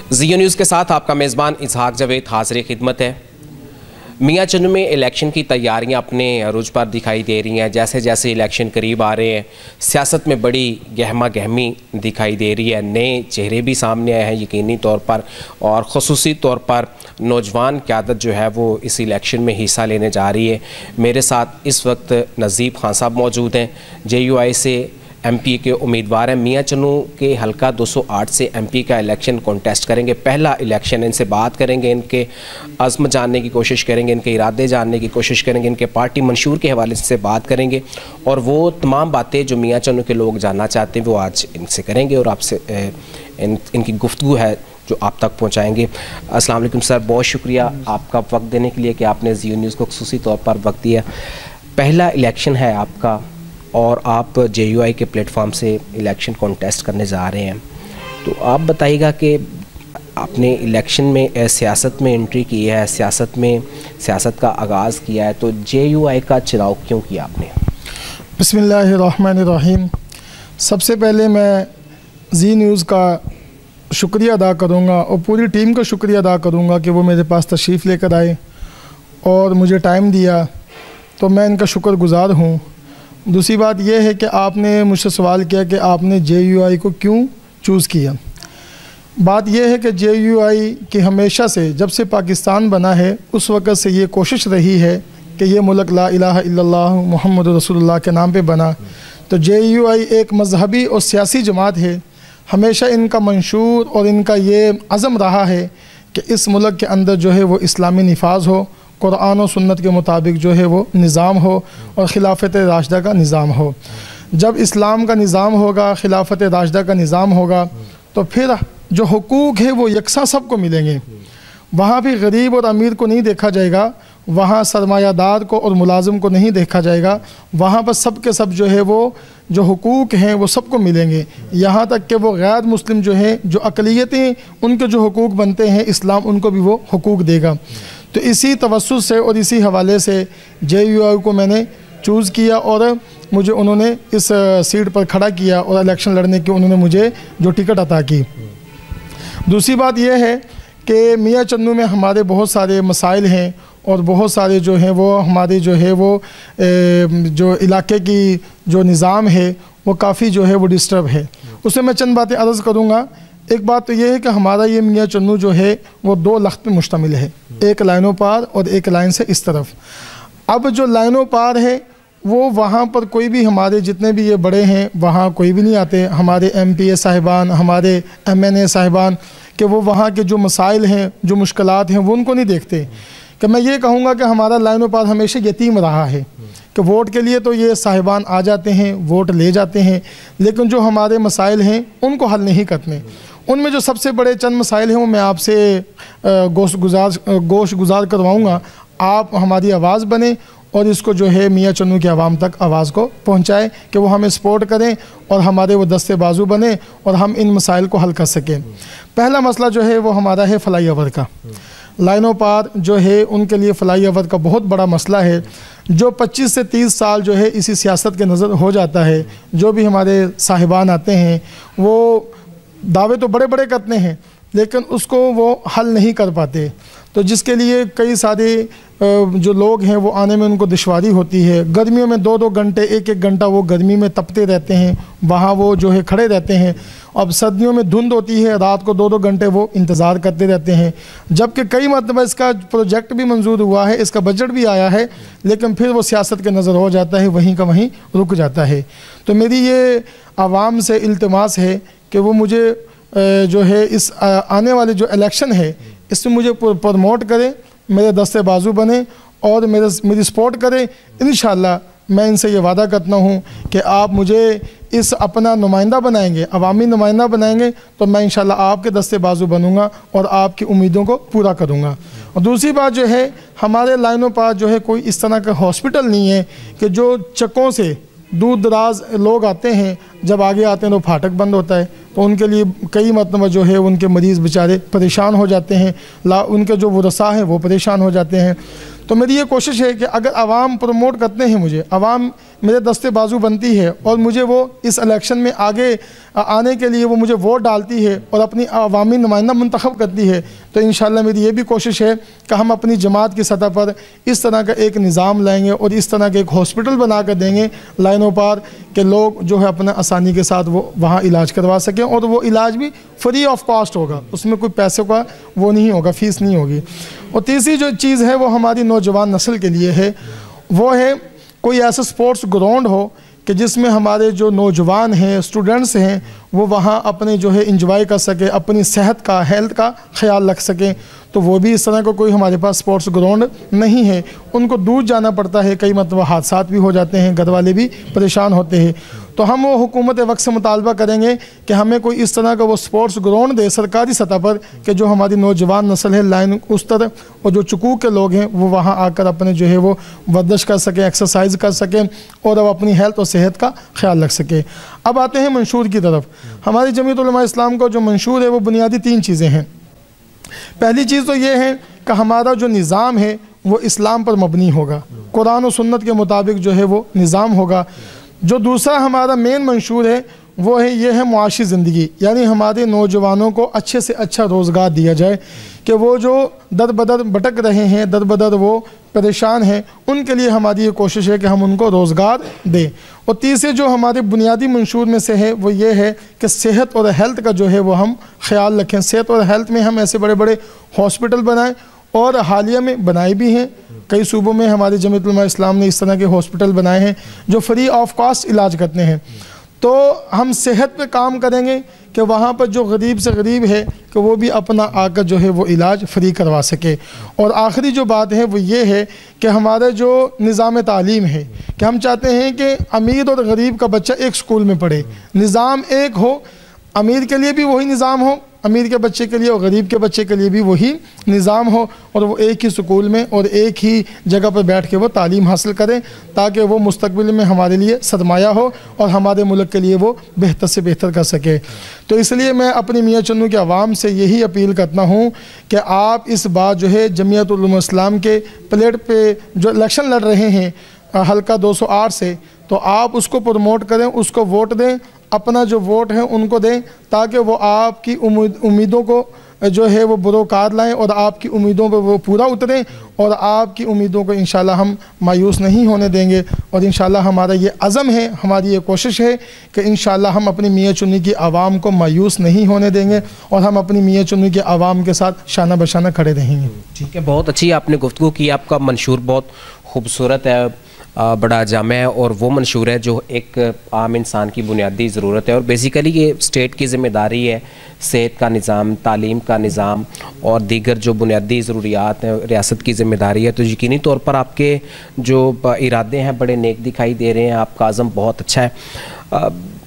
زیو نیوز کے ساتھ آپ کا میزبان اسحاق جاوید حاضر خدمت ہے۔ میاں چنو میں الیکشن کی تیاریاں اپنے عروج پر دکھائی دے رہی ہیں۔ جیسے جیسے الیکشن قریب آ رہے ہیں سیاست میں بڑی گہما گہمی دکھائی دے رہی ہے۔ نئے چہرے بھی سامنے آئے ہیں یقینی طور پر، اور خصوصی طور پر نوجوان قیادت جو ہے وہ اس الیکشن میں حصہ لینے جا رہی ہے۔ میرے ساتھ اس وقت نذیب خان صاحب موجود ہیں، JUI سے ایم پی کے امیدوار ہیں۔ میاں چنو کے حلقہ 208 سے ایم پی کا الیکشن کانٹیسٹ کریں گے، پہلا الیکشن۔ ان سے بات کریں گے، ان کے عزم جاننے کی کوشش کریں گے، ان کے ارادے جاننے کی کوشش کریں گے، ان کے پارٹی منشور کے حوالے سے بات کریں گے، اور وہ تمام باتیں جو میاں چنو کے لوگ جاننا چاہتے ہیں وہ آج ان سے کریں گے، اور آپ سے ان کی گفتگو ہے جو آپ تک پہنچائیں گے۔ السلام علیکم سر، بہت شکریہ آپ کا وقت دینے کے لیے کہ آپ نے زیو نیوز کو خصوصی طور پر وقت دیا۔ پہلا الیکشن ہے آپ کا، اور آپ JUI کے پلیٹ فارم سے الیکشن کانٹیسٹ کرنے جا رہے ہیں، تو آپ بتائیے گا کہ آپ نے الیکشن میں سیاست میں انٹری کی ہے، سیاست کا آغاز کیا ہے، تو JUI کا چناؤ کیوں کیا آپ نے؟ بسم اللہ الرحمن الرحیم۔ سب سے پہلے میں زی نیوز کا شکریہ ادا کروں گا اور پوری ٹیم کا شکریہ ادا کروں گا کہ وہ میرے پاس تشریف لے کر آئے اور مجھے ٹائم دیا، تو میں ان کا شکر گزار ہوں۔ دوسری بات یہ ہے کہ آپ نے مجھ سے سوال کیا کہ آپ نے JUI کو کیوں چوز کیا۔ بات یہ ہے کہ JUI کی ہمیشہ سے جب سے پاکستان بنا ہے اس وقت سے یہ کوشش رہی ہے کہ یہ ملک لا الہ الا اللہ محمد رسول اللہ کے نام پہ بنا۔ تو JUI ایک مذہبی اور سیاسی جماعت ہے۔ ہمیشہ ان کا منشور اور ان کا یہ عزم رہا ہے کہ اس ملک کے اندر جو ہے وہ اسلامی نفاذ ہو، قرآن و سنت کے مطابق جو ہے وہ نظام ہو، اور خلافت راشدہ کا نظام ہو۔ جب اسلام کا نظام ہوگا، خلافت راشدہ کا نظام ہوگا، تو پھر جو حقوق ہے وہ یکساں سب کو ملیں گے۔ وہاں بھی غریب اور امیر کو نہیں دیکھا جائے گا، وہاں سرمایہ دار کو اور ملازم کو نہیں دیکھا جائے گا، وہاں پر سب کے سب جو ہے وہ جو حقوق ہیں وہ سب کو ملیں گے۔ یہاں تک کہ وہ غیر مسلم جو ہیں، جو اقلیتیں، ان کے جو حقوق بنتے ہیں اسلام ان کو بھی وہ حقوق دے گا۔ تو اسی توسط سے اور اسی حوالے سے JUI کو میں نے چوز کیا، اور مجھے انہوں نے اس سیٹ پر کھڑا کیا اور الیکشن لڑنے کی انہوں نے مجھے جو ٹکٹ عطا کی۔ دوسری بات یہ ہے کہ میاں چنو میں ہمارے بہت سارے مسائل ہیں، اور بہت سارے جو ہیں وہ ہمارے جو ہے وہ جو علاقے کی جو نظام ہے وہ کافی جو ہے وہ ڈسٹرب ہے۔ اس میں چند باتیں عرض کروں گا۔ ایک بات تو یہ ہے کہ ہمارا یہ میاں چنو جو ہے وہ 2 لخت پہ مشتمل ہے، ایک لائنوں پار اور ایک لائن سے اس طرف۔ اب جو لائنوں پار ہے وہ وہاں پر کوئی بھی ہمارے جتنے بھی یہ بڑے ہیں وہاں کوئی بھی نہیں آتے، ہمارے MPA صاحبان، ہمارے MNA صاحبان، کہ وہ وہاں کے جو مسائل ہیں، جو مشکلات ہیں وہ ان کو نہیں دیکھتے۔ کہ میں یہ کہوں گا کہ ہمارا لائنوں پار ہمیشہ یتیم رہا ہے، کہ ووٹ کے لیے تو یہ صاحبان آ جاتے ہیں، ووٹ لے جاتے ہیں، لیکن جو ہمارے مسائل ہیں ان کو حل نہیں کرتے۔ ان میں جو سب سے بڑے چند مسائل ہیں وہ میں آپ سے گوش گزار کرواؤں گا۔ آپ ہماری آواز بنیں اور اس کو جو ہے میاں چنو کی عوام تک آواز کو پہنچائیں کہ وہ ہمیں سپورٹ کریں اور ہمارے وہ دستے بازو بنیں اور ہم ان مسائل کو حل کر سکیں۔ پہلا مسئلہ جو ہے وہ ہمارا ہے فلائی اوور کا۔ لائنوں پار جو ہے ان کے لیے فلائی اوور کا بہت بڑا مسئلہ ہے، جو 25 سے 30 سال جو ہے اسی سیاست کے نظر ہو جاتا ہے۔ جو بھی ہمارے صاحبان آتے ہیں وہ دعوے تو بڑے بڑے کرتے ہیں لیکن اس کو وہ حل نہیں کر پاتے، تو جس کے لیے کئی سارے جو لوگ ہیں وہ آنے میں ان کو دشواری ہوتی ہے۔ گرمیوں میں 2-2 گھنٹے 1-1 گھنٹہ وہ گرمی میں تپتے رہتے ہیں، وہاں وہ جو ہے کھڑے رہتے ہیں۔ اب سردیوں میں دھند ہوتی ہے، رات کو 2-2 گھنٹے وہ انتظار کرتے رہتے ہیں، جبکہ کئی مرتبہ اس کا پروجیکٹ بھی منظور ہوا ہے، اس کا بجٹ بھی آیا ہے، لیکن پھر وہ سیاست کے نظر ہو جاتا ہے، وہیں کا وہیں رک جاتا ہے۔ تو میری یہ عوام سے التماس ہے کہ وہ مجھے جو ہے اس آنے والے جو الیکشن ہے اس میں مجھے پروموٹ کریں، میرے دستے بازو بنیں اور میری سپورٹ کریں۔ انشاءاللہ میں ان سے یہ وعدہ کرتا ہوں کہ آپ مجھے اس اپنا نمائندہ بنائیں گے، عوامی نمائندہ بنائیں گے، تو میں انشاءاللہ آپ کے دستے بازو بنوں گا اور آپ کی امیدوں کو پورا کروں گا۔ اور دوسری بات جو ہے ہمارے لائنوں پر جو ہے کوئی اس طرح کا ہاسپٹل نہیں ہے کہ جو چکوں سے دور دراز لوگ آتے ہیں، جب آگے آتے ہیں تو پھاٹک بند ہوتا ہے، تو ان کے لیے کئی مرتبہ جو ہے ان کے مریض بیچارے پریشان ہو جاتے ہیں، ان کے جو ورثاء ہیں وہ پریشان ہو جاتے ہیں۔ تو میری یہ کوشش ہے کہ اگر عوام پروموٹ کرتے ہیں مجھے، عوام میرے دستے بازو بنتی ہے اور مجھے وہ اس الیکشن میں آگے آنے کے لیے وہ مجھے ووٹ ڈالتی ہے اور اپنی عوامی نمائندہ منتخب کرتی ہے، تو انشاءاللہ میری یہ بھی کوشش ہے کہ ہم اپنی جماعت کی سطح پر اس طرح کا ایک نظام لائیں گے اور اس طرح کے ایک ہاسپٹل بنا کر دیں گے لائنوں پر کہ لوگ جو ہے اپنا آسانی کے ساتھ وہ وہاں علاج کروا سکیں، اور وہ علاج بھی فری آف کاسٹ ہوگا، اس میں کوئی پیسے کا وہ نہیں ہوگا، فیس نہیں ہوگی۔ اور تیسری جو چیز ہے وہ ہماری نوجوان نسل کے لیے ہے، وہ ہے کوئی ایسا سپورٹس گراؤنڈ ہو کہ جس میں ہمارے جو نوجوان ہیں، اسٹوڈنٹس ہیں، وہ وہاں اپنے جو ہے انجوائے کر سکے، اپنی صحت کا، ہیلتھ کا خیال رکھ سکیں۔ تو وہ بھی اس طرح کا کوئی ہمارے پاس سپورٹس گراؤنڈ نہیں ہے، ان کو دور جانا پڑتا ہے، کئی مرتبہ حادثات بھی ہو جاتے ہیں، گھر والے بھی پریشان ہوتے ہیں۔ تو ہم وہ حکومت وقت سے مطالبہ کریں گے کہ ہمیں کوئی اس طرح کا وہ سپورٹس گراؤنڈ دے سرکاری سطح پر کہ جو ہماری نوجوان نسل ہے لائن اس طرح، اور جو چکوک کے لوگ ہیں وہ وہاں آ کر اپنے جو ہے وہ ورزش کر سکیں، ایکسرسائز کر سکیں اور وہ اپنی ہیلتھ اور صحت کا خیال رکھ سکیں۔ اب آتے ہیں منشور کی طرف۔ ہماری جمعیت علماء اسلام کا جو منشور ہے وہ بنیادی 3 چیزیں ہیں۔ پہلی چیز تو یہ ہے کہ ہمارا جو نظام ہے وہ اسلام پر مبنی ہوگا، قرآن و سنت کے مطابق جو ہے وہ نظام ہوگا۔ جو دوسرا ہمارا مین منشور ہے وہ ہے یہ ہے معاشی زندگی، یعنی ہمارے نوجوانوں کو اچھے سے اچھا روزگار دیا جائے کہ وہ جو در بدر بھٹک رہے ہیں، در بدر وہ پریشان ہیں، ان کے لیے ہماری یہ کوشش ہے کہ ہم ان کو روزگار دیں۔ اور تیسرے جو ہمارے بنیادی منشور میں سے ہے وہ یہ ہے کہ صحت اور ہیلتھ کا جو ہے وہ ہم خیال رکھیں، صحت اور ہیلتھ میں ہم ایسے بڑے بڑے ہاسپٹل بنائیں، اور حالیہ میں بنائے بھی ہیں، کئی صوبوں میں ہمارے جمعیت علماء اسلام نے اس طرح کے ہاسپٹل بنائے ہیں جو فری آف کاسٹ علاج کرتے ہیں۔ تو ہم صحت پہ کام کریں گے کہ وہاں پر جو غریب سے غریب ہے کہ وہ بھی اپنا آ کر جو ہے وہ علاج فری کروا سکے۔ اور آخری جو بات ہے وہ یہ ہے کہ ہمارا جو نظام تعلیم ہے کہ ہم چاہتے ہیں کہ امیر اور غریب کا بچہ ایک سکول میں پڑھے، نظام ایک ہو، امیر کے لیے بھی وہی نظام ہو، امیر کے بچے کے لیے اور غریب کے بچے کے لیے بھی وہی نظام ہو، اور وہ ایک ہی سکول میں اور ایک ہی جگہ پر بیٹھ کے وہ تعلیم حاصل کریں تاکہ وہ مستقبل میں ہمارے لیے سرمایہ ہو اور ہمارے ملک کے لیے وہ بہتر سے بہتر کر سکے۔ تو اس لیے میں اپنی میاں چنو کے عوام سے یہی اپیل کرتا ہوں کہ آپ اس بار جو ہے جمعیت علماء اسلام کے پلیٹ پہ جو الیکشن لڑ رہے ہیں حلقہ 208 سے، تو آپ اس کو پروموٹ کریں، اس کو ووٹ دیں، اپنا جو ووٹ ہے ان کو دیں تاکہ وہ آپ کی امیدوں کو جو ہے وہ بروکار لائیں اور آپ کی امیدوں پہ وہ پورا اتریں، اور آپ کی امیدوں کو انشاءاللہ ہم مایوس نہیں ہونے دیں گے۔ اور انشاءاللہ ہمارا یہ عزم ہے، ہماری یہ کوشش ہے کہ انشاءاللہ ہم اپنی میاں چنی کی عوام کو مایوس نہیں ہونے دیں گے اور ہم اپنی میاں چنی کی عوام کے ساتھ شانہ بشانہ کھڑے رہیں گے۔ ٹھیک ہے، بہت اچھی آپ نے گفتگو کی، آپ کا منشور بہت خوبصورت ہے، بڑا جامع ہے، اور وہ منشور ہے جو ایک عام انسان کی بنیادی ضرورت ہے، اور بیسیکلی یہ اسٹیٹ کی ذمہ داری ہے، صحت کا نظام، تعلیم کا نظام اور دیگر جو بنیادی ضروریات ہیں ریاست کی ذمہ داری ہے۔ تو یقینی طور پر آپ کے جو ارادے ہیں بڑے نیک دکھائی دے رہے ہیں، آپ کا عزم بہت اچھا ہے۔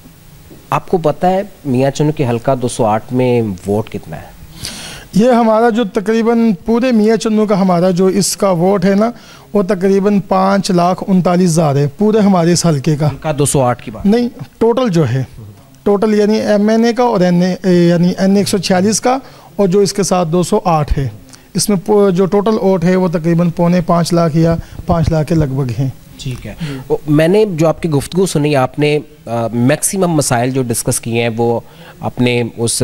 آپ کو پتہ ہے میاں چنو کے حلقہ 208 میں ووٹ کتنا ہے؟ یہ ہمارا جو تقریباً پورے میاں چنو کا ہمارا جو اس کا ووٹ ہے نا وہ تقریباً 5,39,000 ہے پورے ہمارے اس حلقے کا۔ حلقہ 208 کی بات نہیں، ٹوٹل جو ہے، ٹوٹل یعنی MNA کا اور یعنی N 146 کا، اور جو اس کے ساتھ 208 ہے، اس میں جو ٹوٹل ووٹ ہے وہ تقریباً 5.25 لاکھ یا 5 لاکھ کے لگ بھگ ہیں۔ ٹھیک ہے، میں نے جو آپ کی گفتگو سنی، آپ نے میکسیمم مسائل جو ڈسکس کیے ہیں وہ اپنے اس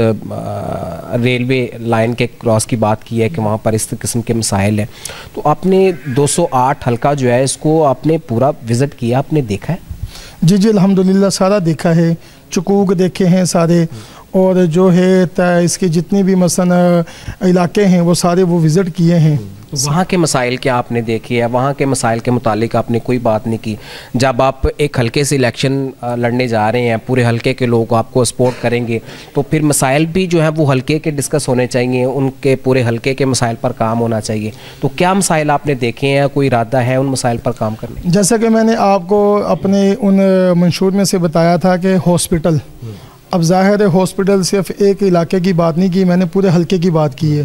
ریلوے لائن کے کراس کی بات کی ہے کہ وہاں پر اس قسم کے مسائل ہیں، تو آپ نے 208 حلقہ جو ہے اس کو آپ نے پورا وزٹ کیا، آپ نے دیکھا ہے؟ جی جی الحمدللہ سارا دیکھا ہے، چکوک دیکھے ہیں سارے، اور جو ہے اس کے جتنے بھی مثلا علاقے ہیں وہ سارے وہ وزٹ کیے ہیں۔ وہاں کے مسائل کیا آپ نے دیکھے ہیں؟ وہاں کے مسائل کے متعلق آپ نے کوئی بات نہیں کی؟ جب آپ ایک حلقے سے الیکشن لڑنے جا رہے ہیں، پورے حلقے کے لوگ آپ کو سپورٹ کریں گے، تو پھر مسائل بھی جو ہیں وہ حلقے کے ڈسکس ہونے چاہیے، ان کے پورے حلقے کے مسائل پر کام ہونا چاہیے۔ تو کیا مسائل آپ نے دیکھے ہیں؟ کوئی ارادہ ہے ان مسائل پر کام کرنے؟ جیسا کہ میں نے آپ کو اپنے ان منشور میں سے بتایا تھا کہ ہاسپٹل، اب ظاہر ہے ہاسپٹل صرف ایک علاقے کی بات نہیں کی، میں نے پورے حلقے کی بات کی ہے،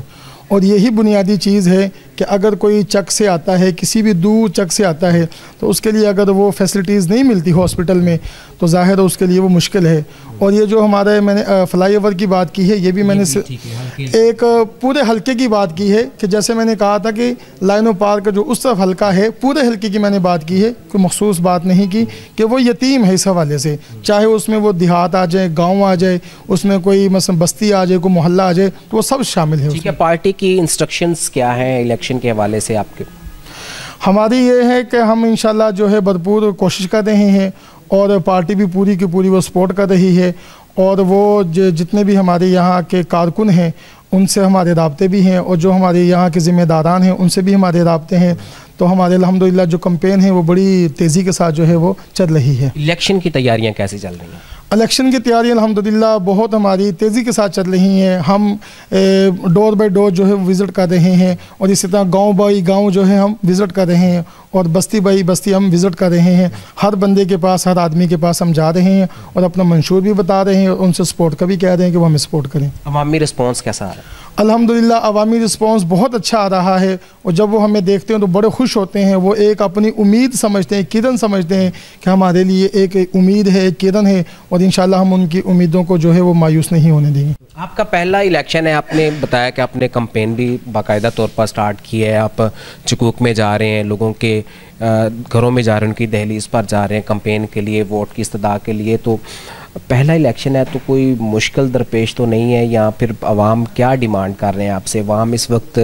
اور یہی بنیادی چیز ہے کہ اگر کوئی چک سے آتا ہے، کسی بھی دور چک سے آتا ہے، تو اس کے لیے اگر وہ فیسلٹیز نہیں ملتی ہاسپٹل میں تو ظاہر ہے اس کے لیے وہ مشکل ہے۔ اور یہ جو ہمارے میں نے فلائی اوور کی بات کی ہے، یہ بھی میں نے ایک پورے حلقے کی بات کی ہے کہ جیسے میں نے کہا تھا کہ لائن آف پارک جو اس طرف حلقہ ہے، پورے حلقے کی میں نے بات کی ہے، کوئی مخصوص بات نہیں کی کہ وہ یتیم ہے اس حوالے سے، چاہے اس میں وہ دیہات آ جائے، گاؤں آ جائے، اس میں کوئی مثلا بستی آ جائے، کوئی محلہ آ جائے، تو وہ سب شامل ہے۔ ٹھیک ہے، پارٹی کی انسٹرکشنز کیا ہیں الیکشن کے حوالے سے آپ کے؟ ہماری یہ ہے کہ ہم انشاءاللہ جو ہے بھرپور کوشش کر رہے ہیں، اور پارٹی بھی پوری کی پوری وہ سپورٹ کر رہی ہے، اور وہ جتنے بھی ہمارے یہاں کے کارکن ہیں ان سے ہمارے رابطے بھی ہیں، اور جو ہمارے یہاں کے ذمہ داران ہیں ان سے بھی ہمارے رابطے ہیں، تو ہمارے الحمدللہ جو کمپین ہے وہ بڑی تیزی کے ساتھ جو ہے وہ چل رہی ہے۔ الیکشن کی تیاریاں کیسی چل رہی ہیں؟ الیکشن کی تیاری الحمدللہ بہت ہماری تیزی کے ساتھ چل رہی ہیں۔ ہم ڈور بائی ڈور جو ہے وزٹ کر رہے ہیں، اور اسی طرح گاؤں بائی گاؤں جو ہے ہم وزٹ کر رہے ہیں، اور بستی بائی بستی ہم وزٹ کر رہے ہیں۔ ہر بندے کے پاس، ہر آدمی کے پاس ہم جا رہے ہیں، اور اپنا منشور بھی بتا رہے ہیں، اور ان سے سپورٹ کا بھی کہہ رہے ہیں کہ وہ ہمیں سپورٹ کریں۔ عوامی رسپانس کیسا آ رہا ہے؟ الحمدللہ عوامی رسپانس بہت اچھا آ رہا ہے، اور جب وہ ہمیں دیکھتے ہیں تو بڑے خوش ہوتے ہیں۔ وہ ایک اپنی امید سمجھتے ہیں، کرن سمجھتے ہیں کہ ہمارے لیے ایک امید ہے، ایک کرن ہے، اور انشاءاللہ ہم ان کی امیدوں کو جو ہے وہ مایوس نہیں ہونے دیں گے۔ آپ کا پہلا الیکشن ہے، آپ نے بتایا کہ آپ نے کمپین بھی باقاعدہ طور پر سٹارٹ کی ہے، آپ چکوک میں جا رہے ہیں، لوگوں کے گھروں میں جا رہے ہیں، ان کی دہلیز پر جا رہے ہیں کمپین کے لیے، ووٹ کی استدعا کے لیے۔ تو پہلا الیکشن ہے تو کوئی مشکل درپیش تو نہیں ہے، یا پھر عوام کیا ڈیمانڈ کر رہے ہیں آپ سے؟ عوام اس وقت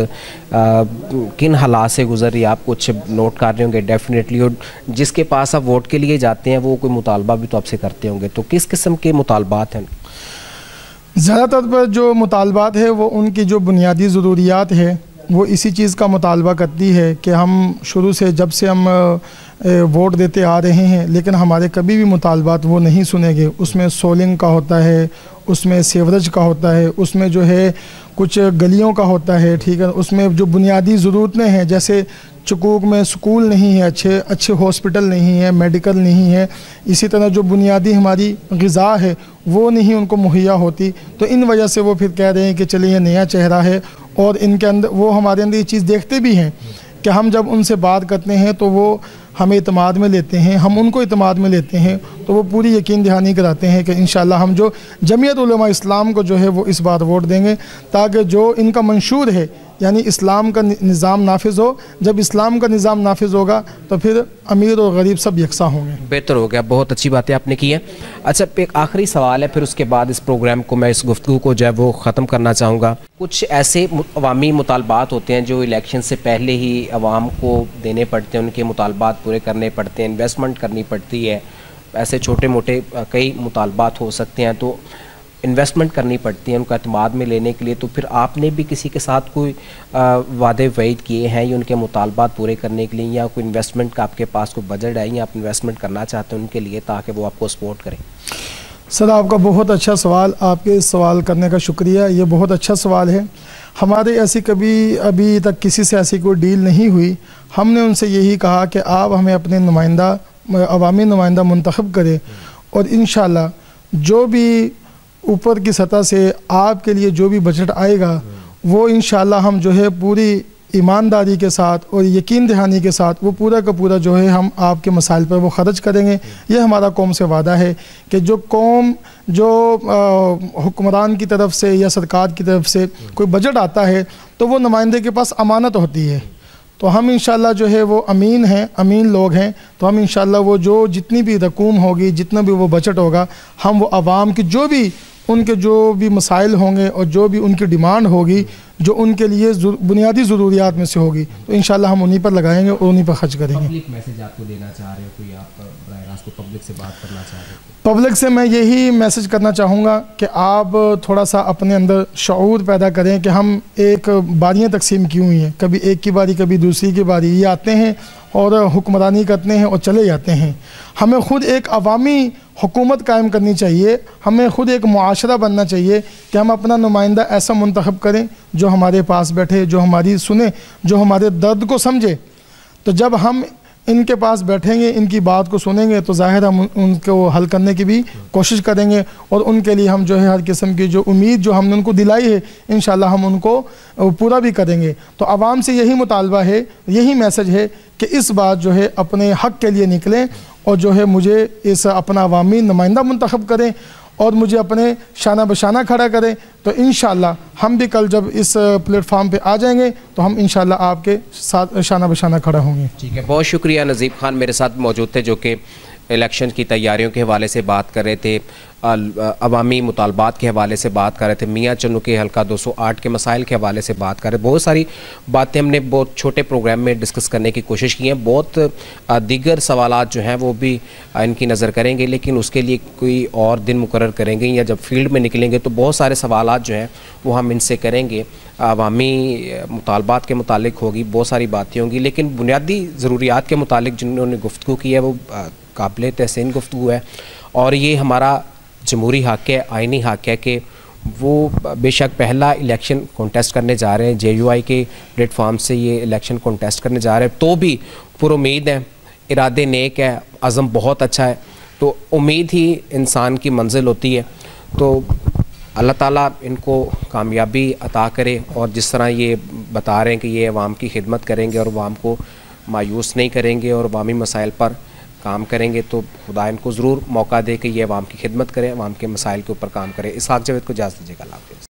کن حالات سے گزر رہی ہے؟ آپ کچھ نوٹ کر رہے ہوں گے ڈیفینیٹلی، اور جس کے پاس آپ ووٹ کے لیے جاتے ہیں وہ کوئی مطالبہ بھی تو آپ سے کرتے ہوں گے، تو کس قسم کے مطالبات ہیں؟ زیادہ تر پر جو مطالبات ہے وہ ان کی جو بنیادی ضروریات ہے وہ اسی چیز کا مطالبہ کرتی ہے کہ ہم شروع سے جب سے ہم ووٹ دیتے آ رہے ہیں، لیکن ہمارے کبھی بھی مطالبات وہ نہیں سنے گے۔ اس میں سولنگ کا ہوتا ہے، اس میں سیوریج کا ہوتا ہے، اس میں جو ہے کچھ گلیوں کا ہوتا ہے، ٹھیک ہے، اس میں جو بنیادی ضرورتیں ہیں، جیسے چکوک میں سکول نہیں ہے، اچھے ہاسپٹل نہیں ہے، میڈیکل نہیں ہے، اسی طرح جو بنیادی ہماری غذا ہے وہ نہیں ان کو مہیا ہوتی، تو ان وجہ سے وہ پھر کہہ رہے ہیں کہ چلیں یہ نیا چہرہ ہے، اور ان کے اندر وہ ہمارے اندر یہ چیز دیکھتے بھی ہیں کہ ہم جب ان سے بات کرتے ہیں تو وہ ہمیں اعتماد میں لیتے ہیں، ہم ان کو اعتماد میں لیتے ہیں، تو وہ پوری یقین دہانی کراتے ہیں کہ انشاءاللہ ہم جو جمعیت علماء اسلام کو جو ہے وہ اس بار ووٹ دیں گے، تاکہ جو ان کا منشور ہے یعنی اسلام کا نظام نافذ ہو۔ جب اسلام کا نظام نافذ ہوگا تو پھر امیر اور غریب سب یکساں ہوں گے۔ بہتر ہو گیا، بہت اچھی باتیں آپ نے کی ہیں۔ اچھا، ایک آخری سوال ہے، پھر اس کے بعد اس پروگرام کو میں اس گفتگو کو جو ہے وہ ختم کرنا چاہوں گا۔ کچھ ایسے عوامی مطالبات ہوتے ہیں جو الیکشن سے پہلے ہی عوام کو دینے پڑتے ہیں، ان کے مطالبات پورے کرنے پڑتے ہیں، انویسٹمنٹ کرنی پڑتی ہے، ایسے چھوٹے موٹے کئی مطالبات ہو سکتے ہیں، تو انویسٹمنٹ کرنی پڑتی ہے ان کا اعتماد میں لینے کے لیے۔ تو پھر آپ نے بھی کسی کے ساتھ کوئی وعدے وعید کیے ہیں یا ان کے مطالبات پورے کرنے کے لیے، یا کوئی انویسٹمنٹ کا آپ کے پاس کوئی بجٹ ہے، یا آپ انویسٹمنٹ کرنا چاہتے ہیں ان کے لیے تاکہ وہ آپ کو سپورٹ کریں؟ سر، آپ کا بہت اچھا سوال، آپ کے سوال کرنے کا شکریہ، یہ بہت اچھا سوال ہے۔ ہمارے ایسی کبھی ابھی تک کسی سے ایسی کوئی ڈیل نہیں ہوئی۔ ہم نے ان سے یہی کہا کہ آپ ہمیں اپنے نمائندہ، عوامی نمائندہ منتخب کریں، اور انشاءاللہ جو بھی اوپر کی سطح سے آپ کے لیے جو بھی بجٹ آئے گا وہ انشاءاللہ ہم جو ہے پوری ایمانداری کے ساتھ اور یقین دہانی کے ساتھ وہ پورا کا پورا جو ہے ہم آپ کے مسائل پر وہ خرچ کریں گے۔ یہ ہمارا قوم سے وعدہ ہے کہ جو قوم جو حکمران کی طرف سے یا سرکار کی طرف سے کوئی بجٹ آتا ہے تو وہ نمائندے کے پاس امانت ہوتی ہے، تو ہم انشاءاللہ جو ہے وہ امین ہیں، امین لوگ ہیں، تو ہم انشاءاللہ وہ جو جتنی بھی رقوم ہوگی، جتنا بھی وہ بجٹ ہوگا، ہم وہ عوام کی جو بھی ان کے جو بھی مسائل ہوں گے اور جو بھی ان کی ڈیمانڈ ہوگی جو ان کے لیے بنیادی ضروریات میں سے ہوگی، تو انشاءاللہ ہم انہی پر لگائیں گے اور انہی پر خرچ کریں گے۔ پبلک میسج آپ کو دینا چاہ رہے ہو، کوئی آپ براہ راست کو پبلک سے بات کرنا چاہ رہے ہو؟ پبلک سے میں یہی میسج کرنا چاہوں گا کہ آپ تھوڑا سا اپنے اندر شعور پیدا کریں کہ ہم ایک باریاں تقسیم کی ہوئی ہیں، کبھی ایک کی باری کبھی دوسری کی باری، یہ آتے ہیں اور حکمرانی کرتے ہیں اور چلے جاتے ہیں۔ ہمیں خود ایک عوامی حکومت قائم کرنی چاہیے، ہمیں خود ایک معاشرہ بننا چاہیے کہ ہم اپنا نمائندہ ایسا منتخب کریں جو ہمارے پاس بیٹھے، جو ہماری سنے، جو ہمارے درد کو سمجھے۔ تو جب ہم ان کے پاس بیٹھیں گے، ان کی بات کو سنیں گے تو ظاہر ہم ان کو حل کرنے کی بھی کوشش کریں گے، اور ان کے لیے ہم جو ہے ہر قسم کی جو امید جو ہم نے ان کو دلائی ہے انشاءاللہ ہم ان کو پورا بھی کریں گے۔ تو عوام سے یہی مطالبہ ہے، یہی میسج ہے کہ اس بار جو ہے اپنے حق کے لیے نکلیں اور جو ہے مجھے اس اپنا عوامی نمائندہ منتخب کریں اور مجھے اپنے شانہ بشانہ کھڑا کریں، تو انشاءاللہ ہم بھی کل جب اس پلیٹ فارم پہ آ جائیں گے تو ہم انشاءاللہ آپ کے ساتھ شانہ بشانہ کھڑا ہوں گے۔ ٹھیک ہے، بہت شکریہ۔ نظیب خان میرے ساتھ موجود تھے جو کہ الیکشن کی تیاریوں کے حوالے سے بات کر رہے تھے، عوامی مطالبات کے حوالے سے بات کر رہے تھے، میاں چنو کے حلقہ 208 کے مسائل کے حوالے سے بات کر رہے، بہت ساری باتیں ہم نے بہت چھوٹے پروگرام میں ڈسکس کرنے کی کوشش کی ہیں، بہت دیگر سوالات جو ہیں وہ بھی ان کی نظر کریں گے، لیکن اس کے لیے کوئی اور دن مقرر کریں گے یا جب فیلڈ میں نکلیں گے تو بہت سارے سوالات جو ہیں وہ ہم ان سے کریں گے، عوامی مطالبات کے متعلق ہوگی، بہت ساری باتیں ہوں گی، لیکن بنیادی ضروریات کے متعلق جنہوں نے گفتگو کی ہے وہ قابل تحسین گفتگو ہے، اور یہ ہمارا جمہوری حق ہے، آئینی حق ہے کہ وہ بے شک پہلا الیکشن کانٹیسٹ کرنے جا رہے ہیں، جے یو آئی کے پلیٹ فارم سے یہ الیکشن کانٹیسٹ کرنے جا رہے ہیں، تو بھی پر امید ہیں، ارادے نیک ہے، عزم بہت اچھا ہے، تو امید ہی انسان کی منزل ہوتی ہے، تو اللہ تعالیٰ ان کو کامیابی عطا کرے، اور جس طرح یہ بتا رہے ہیں کہ یہ عوام کی خدمت کریں گے اور عوام کو مایوس نہیں کریں گے اور عوامی مسائل پر کام کریں گے، تو خدا ان کو ضرور موقع دے کہ یہ عوام کی خدمت کرے، عوام کے مسائل کے اوپر کام کرے۔ اسحاق جاوید کو اجازت دیجیے گا، اللہ حافظ۔